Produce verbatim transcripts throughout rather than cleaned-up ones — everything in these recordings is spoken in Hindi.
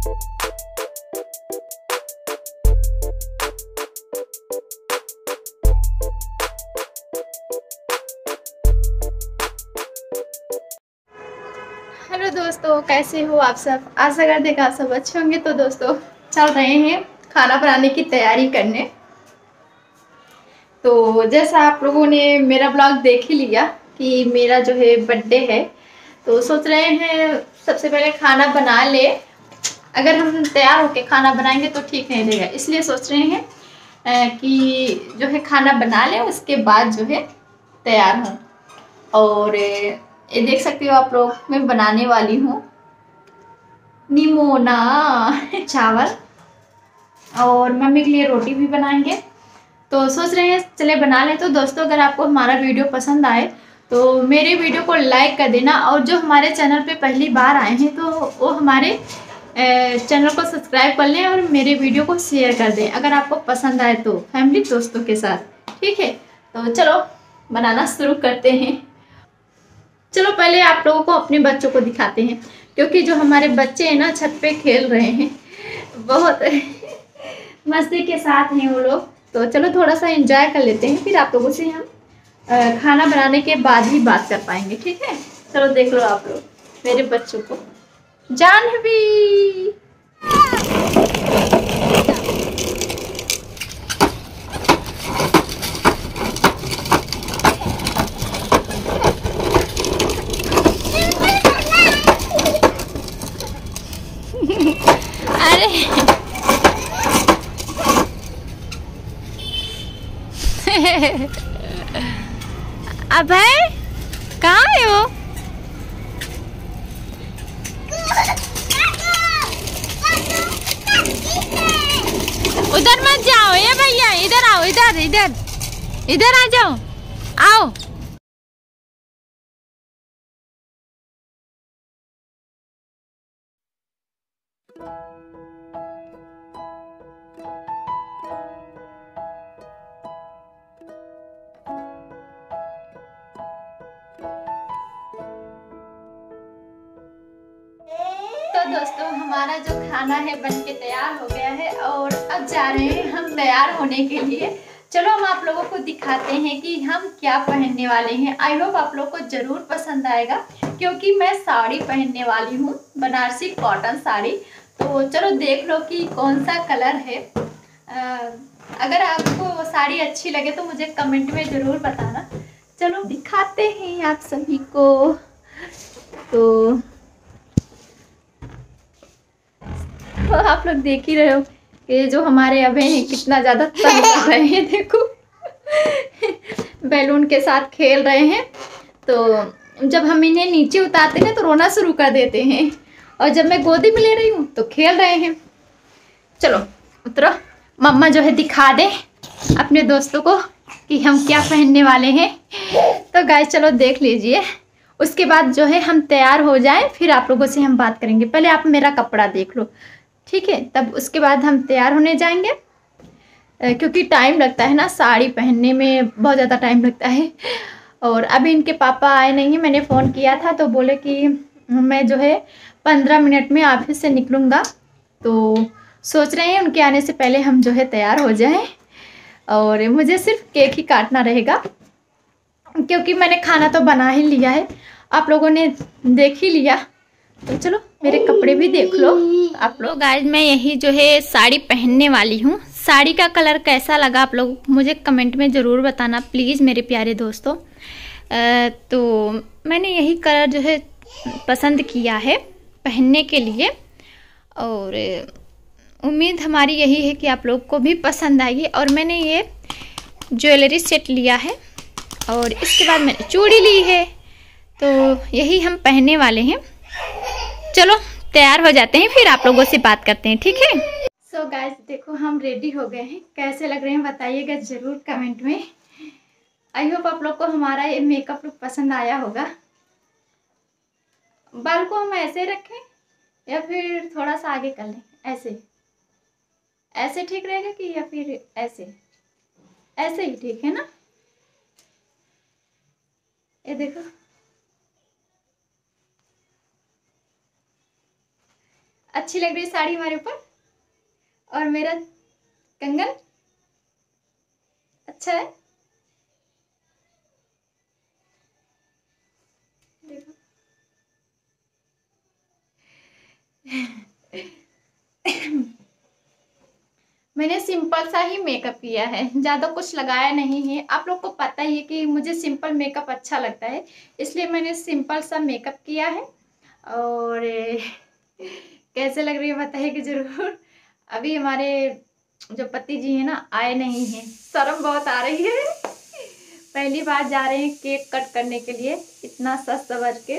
हेलो दोस्तों, कैसे हो आप सब। आशा करते हैं आप सब अच्छे होंगे। तो दोस्तों चल रहे हैं खाना बनाने की तैयारी करने। तो जैसा आप लोगों ने मेरा ब्लॉग देख ही लिया कि मेरा जो है बर्थडे है, तो सोच रहे हैं सबसे पहले खाना बना ले। अगर हम तैयार होके खाना बनाएंगे तो ठीक नहीं रहेगा, इसलिए सोच रहे हैं कि जो है खाना बना लें, उसके बाद जो है तैयार हों। और ये देख सकते हो आप लोग, मैं बनाने वाली हूँ निमोना चावल, और मम्मी के लिए रोटी भी बनाएंगे। तो सोच रहे हैं चले बना लें। तो दोस्तों अगर आपको हमारा वीडियो पसंद आए तो मेरे वीडियो को लाइक कर देना, और जो हमारे चैनल पे पहली बार आए हैं तो वो हमारे चैनल को सब्सक्राइब कर लें और मेरे वीडियो को शेयर कर दें अगर आपको पसंद आए तो, फैमिली दोस्तों के साथ। ठीक है, तो चलो बनाना शुरू करते हैं। चलो पहले आप लोगों को अपने बच्चों को दिखाते हैं, क्योंकि जो हमारे बच्चे हैं ना छत पे खेल रहे हैं, बहुत मस्ती के साथ हैं वो लोग। तो चलो थोड़ा सा एंजॉय कर लेते हैं, फिर आप लोगों से हम खाना बनाने के बाद ही बात कर पाएंगे। ठीक है, चलो देख लो आप लोग मेरे बच्चों को। जानवी अरे अभय कहाँ है वो? उधर मत जाओ ये भैया, इधर आओ, इधर इधर इधर आ जाओ, आओ। तो दोस्तों हमारा जो खाना है बनके तैयार हो गया है, और अब जा रहे हैं हम तैयार होने के लिए। चलो हम आप लोगों को दिखाते हैं कि हम क्या पहनने वाले हैं। आई होप आप लोग को जरूर पसंद आएगा, क्योंकि मैं साड़ी पहनने वाली हूँ, बनारसी कॉटन साड़ी। तो चलो देख लो कि कौन सा कलर है। आ, अगर आपको वो साड़ी अच्छी लगे तो मुझे कमेंट में ज़रूर बताना। चलो दिखाते हैं आप सभी को। तो तो आप लोग देख ही रहे हो कि जो हमारे अभय हैं कितना ज़्यादा तंग कर रहे हैं। देखो बैलून के साथ खेल रहे हैं। तो जब हम इन्हें नीचे उतारते हैं तो रोना शुरू कर देते हैं, और जब मैं गोदी में ले रही हूँ तो खेल रहे हैं। चलो उतरो, मम्मा जो है दिखा दे अपने दोस्तों को कि हम क्या पहनने वाले हैं। तो गाइस चलो देख लीजिए, उसके बाद जो है हम तैयार हो जाएं, फिर आप लोगों से हम बात करेंगे। पहले आप मेरा कपड़ा देख लो, ठीक है, तब उसके बाद हम तैयार होने जाएंगे, क्योंकि टाइम लगता है ना, साड़ी पहनने में बहुत ज़्यादा टाइम लगता है। और अभी इनके पापा आए नहीं हैं, मैंने फ़ोन किया था तो बोले कि मैं जो है पंद्रह मिनट में ऑफिस से निकलूँगा। तो सोच रहे हैं उनके आने से पहले हम जो है तैयार हो जाएं, और मुझे सिर्फ केक ही काटना रहेगा, क्योंकि मैंने खाना तो बना ही लिया है, आप लोगों ने देख ही लिया। तो चलो मेरे कपड़े भी देख लो आप लोग। गाइस मैं यही जो है साड़ी पहनने वाली हूँ। साड़ी का कलर कैसा लगा आप लोग मुझे कमेंट में ज़रूर बताना प्लीज़ मेरे प्यारे दोस्तों। तो मैंने यही कलर जो है पसंद किया है पहनने के लिए, और उम्मीद हमारी यही है कि आप लोग को भी पसंद आएगी। और मैंने ये ज्वेलरी सेट लिया है, और इसके बाद मैंने चूड़ी ली है। तो यही हम पहनने वाले हैं। चलो तैयार हो जाते हैं, फिर आप लोगों से बात करते हैं, ठीक है। सो so गाइस देखो हम रेडी हो गए हैं, कैसे लग रहे हैं बताइएगा ज़रूर कमेंट में। आई होप आप लोग को हमारा ये मेकअप लुक पसंद आया होगा। बाल को हम ऐसे रखें या फिर थोड़ा सा आगे कर लें, ऐसे ऐसे ठीक रहेगा कि या फिर ऐसे ऐसे ही ठीक है ना। ये देखो अच्छी लग रही है साड़ी हमारे ऊपर। और मेरा कंगन अच्छा है, देखो। मैंने सिंपल सा ही मेकअप किया है, ज़्यादा कुछ लगाया नहीं है। आप लोग को पता ही है कि मुझे सिंपल मेकअप अच्छा लगता है, इसलिए मैंने सिंपल सा मेकअप किया है। और कैसे लग रही है बताइए कि ज़रूर। अभी हमारे जो पति जी हैं ना आए नहीं हैं, शर्म बहुत आ रही है। पहली बार जा रहे हैं केक कट करने के लिए इतना सज सवर के।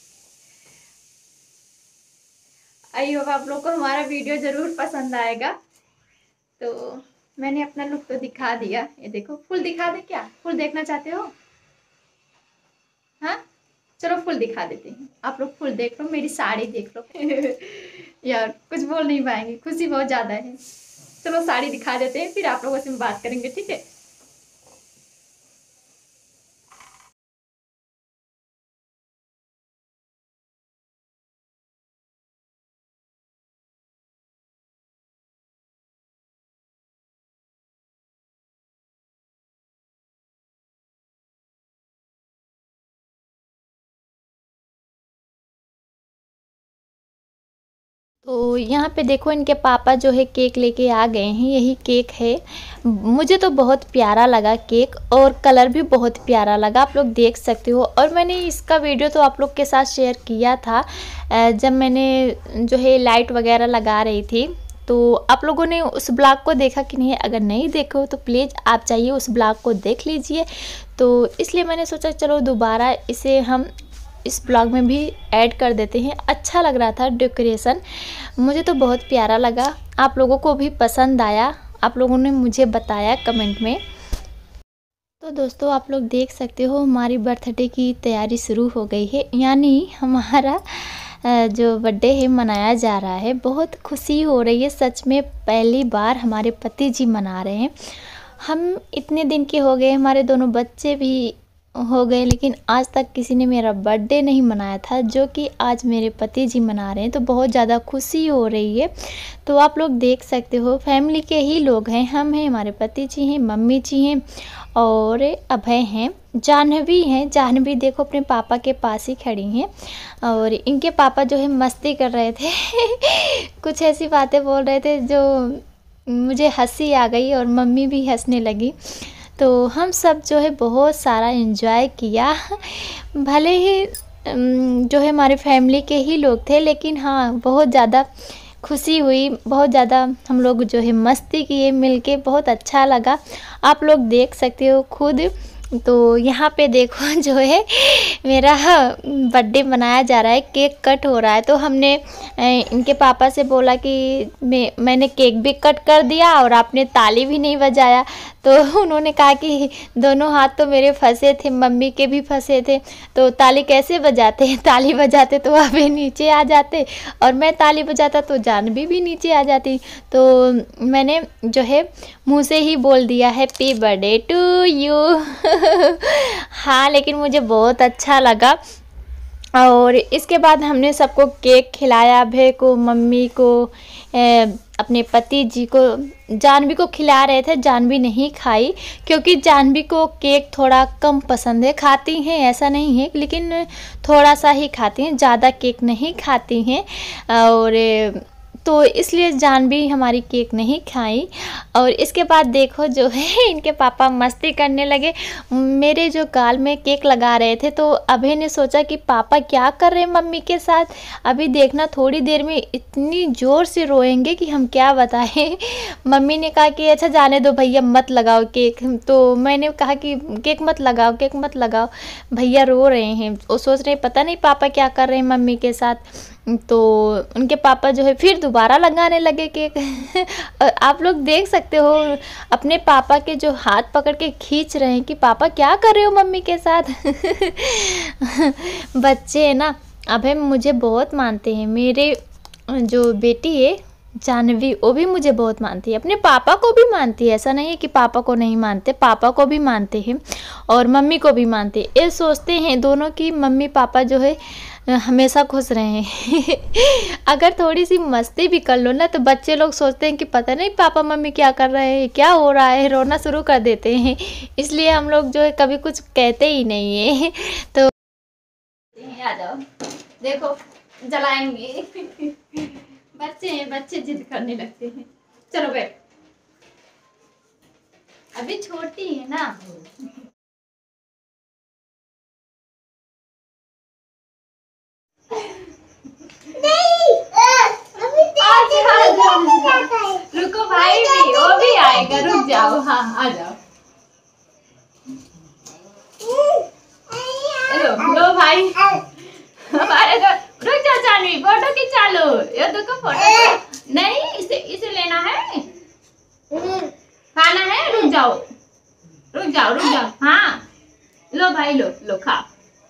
आई होप आप लोग को हमारा वीडियो ज़रूर पसंद आएगा। तो मैंने अपना लुक तो दिखा दिया, ये देखो। फुल दिखा दे क्या? फुल देखना चाहते हो? हाँ चलो फुल दिखा देते हैं। आप लोग फुल देख लो, मेरी साड़ी देख लो। यार कुछ बोल नहीं पाएंगे, खुशी बहुत ज़्यादा है। चलो साड़ी दिखा देते हैं, फिर आप लोगों से बात करेंगे, ठीक है। तो यहाँ पे देखो इनके पापा जो है केक लेके आ गए हैं। यही केक है। मुझे तो बहुत प्यारा लगा केक, और कलर भी बहुत प्यारा लगा, आप लोग देख सकते हो। और मैंने इसका वीडियो तो आप लोग के साथ शेयर किया था जब मैंने जो है लाइट वगैरह लगा रही थी। तो आप लोगों ने उस ब्लॉग को देखा कि नहीं? अगर नहीं देखो तो प्लीज़ आप चाहिए उस ब्लॉग को देख लीजिए। तो इसलिए मैंने सोचा चलो दोबारा इसे हम इस ब्लॉग में भी ऐड कर देते हैं। अच्छा लग रहा था डेकोरेशन, मुझे तो बहुत प्यारा लगा। आप लोगों को भी पसंद आया, आप लोगों ने मुझे बताया कमेंट में। तो दोस्तों आप लोग देख सकते हो हमारी बर्थडे की तैयारी शुरू हो गई है, यानी हमारा जो बर्थडे है मनाया जा रहा है। बहुत खुशी हो रही है सच में, पहली बार हमारे पति जी मना रहे हैं। हम इतने दिन के हो गए, हमारे दोनों बच्चे भी हो गए, लेकिन आज तक किसी ने मेरा बर्थडे नहीं मनाया था, जो कि आज मेरे पति जी मना रहे हैं। तो बहुत ज़्यादा खुशी हो रही है। तो आप लोग देख सकते हो फैमिली के ही लोग हैं, हम हैं, हमारे पति जी हैं, मम्मी जी हैं और अभय हैं, जाह्नवी हैं। जाह्नवी देखो अपने पापा के पास ही खड़ी हैं, और इनके पापा जो है मस्ती कर रहे थे। कुछ ऐसी बातें बोल रहे थे जो मुझे हंसी आ गई, और मम्मी भी हंसने लगी। तो हम सब जो है बहुत सारा एंजॉय किया। भले ही जो है हमारे फैमिली के ही लोग थे, लेकिन हाँ बहुत ज़्यादा खुशी हुई, बहुत ज़्यादा हम लोग जो है मस्ती किए मिलके, बहुत अच्छा लगा। आप लोग देख सकते हो खुद। तो यहाँ पे देखो जो है मेरा बर्थडे मनाया जा रहा है, केक कट हो रहा है। तो हमने इनके पापा से बोला कि मैं मैंने केक भी कट कर दिया और आपने ताली भी नहीं बजाया। तो उन्होंने कहा कि दोनों हाथ तो मेरे फंसे थे, मम्मी के भी फंसे थे, तो ताली कैसे बजाते हैं? ताली बजाते तो अभी नीचे आ जाते, और मैं ताली बजाता तो जाह्नवी भी नीचे आ जाती। तो मैंने जो है मुँह से ही बोल दिया हैप्पी बर्थडे टू यू। हाँ लेकिन मुझे बहुत अच्छा लगा। और इसके बाद हमने सबको केक खिलाया, अभय को, मम्मी को, ए, अपने पति जी को। जाह्नवी को खिला रहे थे, जाह्नवी नहीं खाई क्योंकि जाह्नवी को केक थोड़ा कम पसंद है। खाती हैं ऐसा नहीं है, लेकिन थोड़ा सा ही खाती हैं, ज़्यादा केक नहीं खाती हैं। और तो इसलिए जाह्नवी हमारी केक नहीं खाई। और इसके बाद देखो जो है इनके पापा मस्ती करने लगे, मेरे जो गाल में केक लगा रहे थे। तो अभय ने सोचा कि पापा क्या कर रहे हैं मम्मी के साथ, अभी देखना थोड़ी देर में इतनी ज़ोर से रोएंगे कि हम क्या बताएं। मम्मी ने कहा कि अच्छा जाने दो भैया, मत लगाओ केक। तो मैंने कहा कि केक मत लगाओ, केक मत लगाओ, भैया रो रहे हैं, वो सोच रहे पता नहीं पापा क्या कर रहे हैं मम्मी के साथ। तो उनके पापा जो है फिर दोबारा लगाने लगे केक। और आप लोग देख सकते हो अपने पापा के जो हाथ पकड़ के खींच रहे हैं कि पापा क्या कर रहे हो मम्मी के साथ। बच्चे है ना। अभय मुझे बहुत मानते हैं, मेरे जो बेटी है जाह्नवी वो भी मुझे बहुत मानती है, अपने पापा को भी मानती है। ऐसा नहीं है कि पापा को नहीं मानते, पापा को भी मानते हैं और मम्मी को भी मानते हैं। ये सोचते हैं दोनों की मम्मी पापा जो है हमेशा खुश रहें। अगर थोड़ी सी मस्ती भी कर लो ना तो बच्चे लोग सोचते हैं कि पता नहीं पापा मम्मी क्या कर रहे हैं, क्या हो रहा है, रोना शुरू कर देते हैं। इसलिए हम लोग जो है कभी कुछ कहते ही नहीं है। तो आ जाओ, देखो जलाएंगे। बच्चे हैं, बच्चे जिद करने लगते हैं। चलो बैठ, अभी छोटी है ना। नहीं, रुको भाई भी, वो भी आएगा, रुक जाओ। हाँ आ जाओ। लो लो भाई, हमारे तो रुक जाओ चांदी, फोटो खिंचा लो। ये देखो फोटो, नहीं इसे इसे लेना है, खाना है। रुक जाओ रुक जाओ रुक जाओ। हाँ लो भाई, लो लो खा।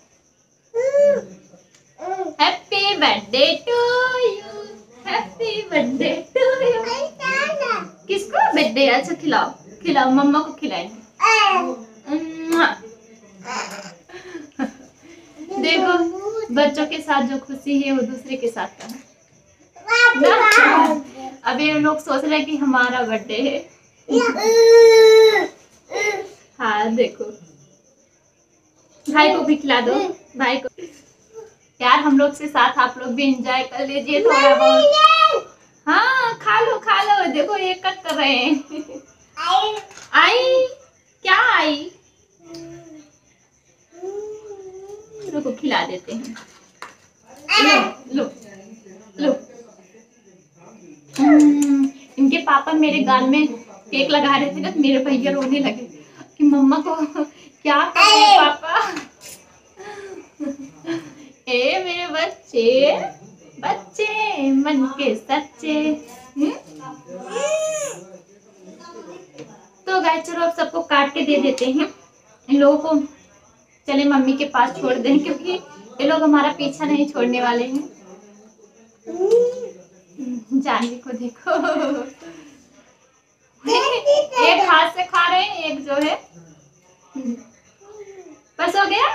Happy birthday to you, happy birthday to you. किसको बर्थडे? अच्छा खिलाओ खिलाओ, मम्मा को खिलाएंगे। देखो बच्चों के साथ जो खुशी है वो दूसरे के साथ का ना। अब ये लोग सोच रहे हैं कि हमारा बर्थडे है। हाँ देखो, भाई को भी खिला दो, भाई को। यार हम लोग से साथ आप लोग भी एंजॉय कर लीजिए थोड़ा बहुत। हाँ खा लो खा लो, देखो ये कट कर रहे हैं। आई क्या आई? रुको खिला देते हैं। लो लो लो। इनके पापा मेरे गाल में केक लगा रहे थे ना, तो मेरे भैया रोने लगे कि मम्मा को क्या कर रहे हैं पापा। ए मेरे बच्चे बच्चे मन के सच्चे। हुँ? तो गाइस चलो अब सबको काट के दे देते हैं। इन लोगों को चले मम्मी के पास छोड़ दें, क्योंकि ये लोग हमारा पीछा नहीं छोड़ने वाले हैं। जानवी को देखो, एक हाथ से खा रहे हैं, एक जो है बस हो गया।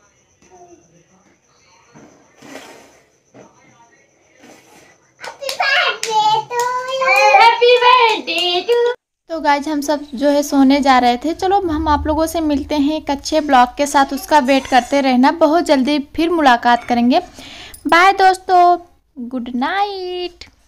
Happy birthday to. तो गाइज हम सब जो है सोने जा रहे थे। चलो हम आप लोगों से मिलते हैं एक अच्छे ब्लॉग के साथ, उसका वेट करते रहना, बहुत जल्दी फिर मुलाकात करेंगे। बाय दोस्तों, गुड नाइट।